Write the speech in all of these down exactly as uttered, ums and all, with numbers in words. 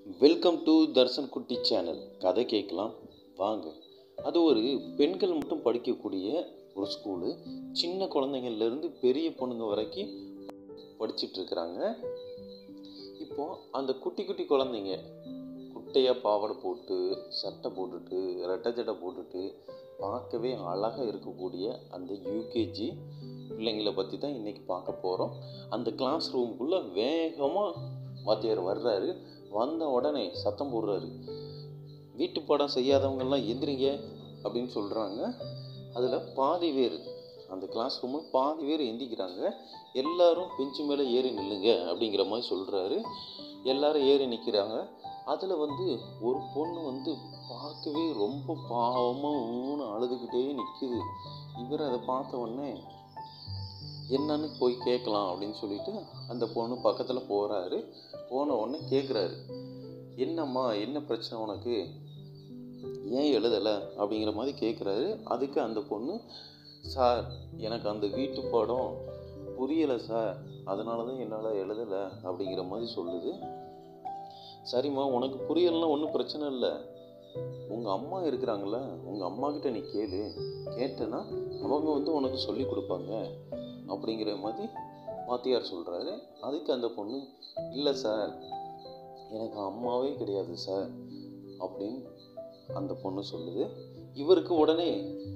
Welcome to Darshan குட்டி channel. கதை கேட்கலாம் வாங்க. அது ஒரு பெண்கள் மட்டும் படிக்கக்கூடிய ஒரு ஸ்கூலு. சின்ன குழந்தைங்கள்லேருந்து பெரிய பொண்ணுங்க வரைக்கும் படிச்சிட்ருக்குறாங்க. இப்போது அந்த குட்டி குட்டி குழந்தைங்க குட்டையாக பாவாடை போட்டு சட்டை போட்டுட்டு ரெட்டை சட்டை போட்டுட்டு பார்க்கவே அழகாக இருக்கக்கூடிய அந்த யூகேஜி பிள்ளைங்களை பற்றி தான் இன்றைக்கி பார்க்க போகிறோம். அந்த கிளாஸ் ரூமுக்குள்ளே வேகமாக வாத்தியார் வர்றாரு. வந்த உடனே சத்தம் போடுறாரு, வீட்டு பாடம் செய்யாதவங்கெல்லாம் எந்திரிங்க அப்படின்னு சொல்கிறாங்க. அதில் பாதி பேர் அந்த கிளாஸ் ரூமில் பாதி பேர் எந்திக்கிறாங்க. எல்லாரும் பெஞ்சு மேலே ஏறி நில்லுங்க அப்படிங்கிற மாதிரி சொல்கிறாரு. எல்லாரும் ஏறி நிற்கிறாங்க. அதில் வந்து ஒரு பொண்ணு வந்து பார்க்கவே ரொம்ப பாவமாக ஊன்னு அழுதுகிட்டே நிற்குது. இவர் அதை பார்த்த உடனே என்னன்னு போய் கேட்கலாம் அப்படின்னு சொல்லிட்டு அந்த பொண்ணு பக்கத்தில் போகிறாரு. போன உடனே கேட்குறாரு, என்னம்மா என்ன பிரச்சனை உனக்கு, ஏன் எழுதலை அப்படிங்கிற மாதிரி கேட்குறாரு. அதுக்கு அந்த பொண்ணு, சார் எனக்கு அந்த வீட்டு பாடம் புரியலை சார், அதனால தான் என்னால் எழுதலை அப்படிங்கிற மாதிரி சொல்லுது. சரிம்மா, உனக்கு புரியலைன்னா ஒன்றும் பிரச்சனை இல்லை, உங்கள் அம்மா இருக்கிறாங்கள, உங்கள் அம்மாக்கிட்ட நீ கேளு, கேட்டேன்னா அவங்க வந்து உனக்கு சொல்லி கொடுப்பாங்க அப்படிங்கிற மாதிரி வாத்தியார் சொல்கிறாரு. அதுக்கு அந்த பொண்ணு, இல்லை சார் எனக்கு அம்மாவே கிடையாது சார் அப்படின்னு அந்த பொண்ணு சொல்லுது. இவருக்கு உடனே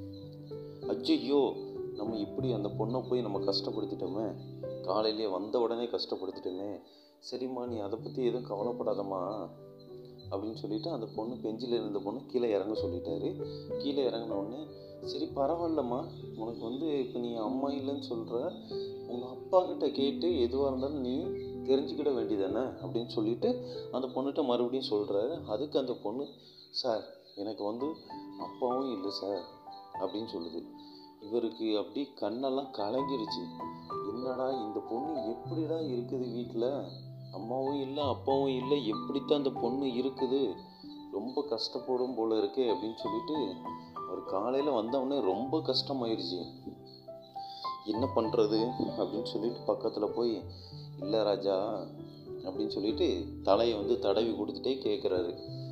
அய்யோ, நம்ம இப்படி அந்த பொண்ணை போய் நம்ம கஷ்டப்படுத்திட்டோமே, காலையிலேயே வந்த உடனே கஷ்டப்படுத்திட்டோமே, சரிம்மா நீ அதை பற்றி எதுவும் கவலைப்படாதம்மா அப்படின்னு சொல்லிட்டு அந்த பொண்ணு பெஞ்சில் இருந்த பொண்ணு கீழே இறங்க சொல்லிட்டாரு. கீழே இறங்கின உடனே, சரி பரவாயில்லம்மா, உனக்கு வந்து இப்போ நீ அம்மா இல்லைன்னு சொல்கிற, உங்கள் அப்பா கிட்ட கேட்டு எதுவாக இருந்தாலும் நீ தெரிஞ்சுக்கிட வேண்டியதானே அப்படின்னு சொல்லிட்டு அந்த பொண்ணுகிட்ட மறுபடியும் சொல்கிறாரு. அதுக்கு அந்த பொண்ணு, சார் எனக்கு வந்து அப்பாவும் இல்லை சார் அப்படின்னு சொல்லுது. இவருக்கு அப்படி கண்ணெல்லாம் கலங்கிருச்சு. என்னடா இந்த பொண்ணு எப்படிடா இருக்குது, வீட்டில் அம்மாவும் இல்லை அப்பாவும் இல்லை, எப்படித்தான் அந்த பொண்ணு இருக்குது, ரொம்ப கஷ்டப்படும் போல இருக்கே அப்படின்னு சொல்லிட்டு அவர் காலையில் வந்தவொடனே ரொம்ப கஷ்டமாயிருச்சு. என்ன பண்ணுறது அப்படின்னு சொல்லிட்டு பக்கத்தில் போய், இல்லை ராஜா அப்படின்னு சொல்லிட்டு தலையை வந்து தடவி கொடுத்துட்டே கேட்குறாரு.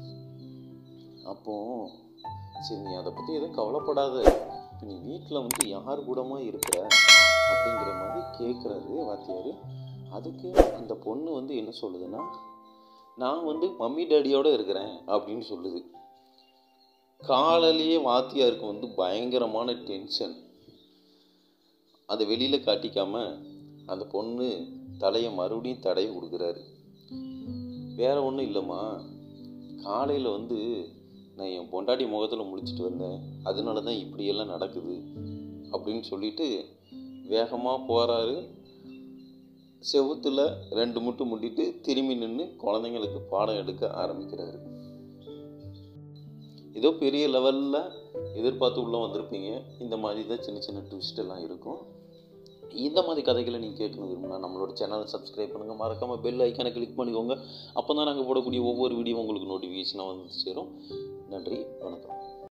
அப்போ சரி நீ அதை பற்றி எதுவும் கவலைப்படாத, இப்போ நீ வீட்டில் வந்து யார் கூடமா இருக்கிற அப்படிங்கிற மாதிரி கேட்குறாரு வாத்தியார். அதுக்கு அந்த பொண்ணு வந்து என்ன சொல்லுதுன்னா, நான் வந்து மம்மி டேடியோடு இருக்கிறேன் அப்படின்னு சொல்லுது. காலையிலேயே வாத்தியாருக்கு வந்து பயங்கரமான டென்ஷன். அதை வெளியில் காட்டிக்காம அந்த பொண்ணு தலையை மறுபடியும் தடவி கொடுக்குறாரு. வேற ஒன்றும் இல்லைம்மா, காலையில் வந்து நான் என் பொண்டாட்டி முகத்தில் முழிச்சிட்டு வந்தேன், அதனால தான் இப்படியெல்லாம் நடக்குது அப்படின்னு சொல்லிட்டு வேகமாக போகிறாரு. செவுத்தில் ரெண்டு முட்டு முட்டிட்டு திரும்பி நின்று குழந்தைங்களுக்கு பாடம் எடுக்க ஆரம்பிக்கிறாரு. ஏதோ பெரிய லெவலில் எதிர்பார்த்து உள்ளே வந்திருப்பீங்க. இந்த மாதிரி தான் சின்ன சின்ன ட்விஸ்ட் எல்லாம் இருக்கும். இந்த மாதிரி கதைகளை நீங்கள் கேட்கணும் விரும்பினா நம்மளோட சேனலை சப்ஸ்கிரைப் பண்ணுங்கள், மறக்காமல் பெல் ஐக்கானை கிளிக் பண்ணிக்கோங்க. அப்போ தான் நாங்கள் போடக்கூடிய ஒவ்வொரு வீடியோ உங்களுக்கு நோட்டிஃபிகேஷனாக வந்து சேரும். நன்றி, வணக்கம்.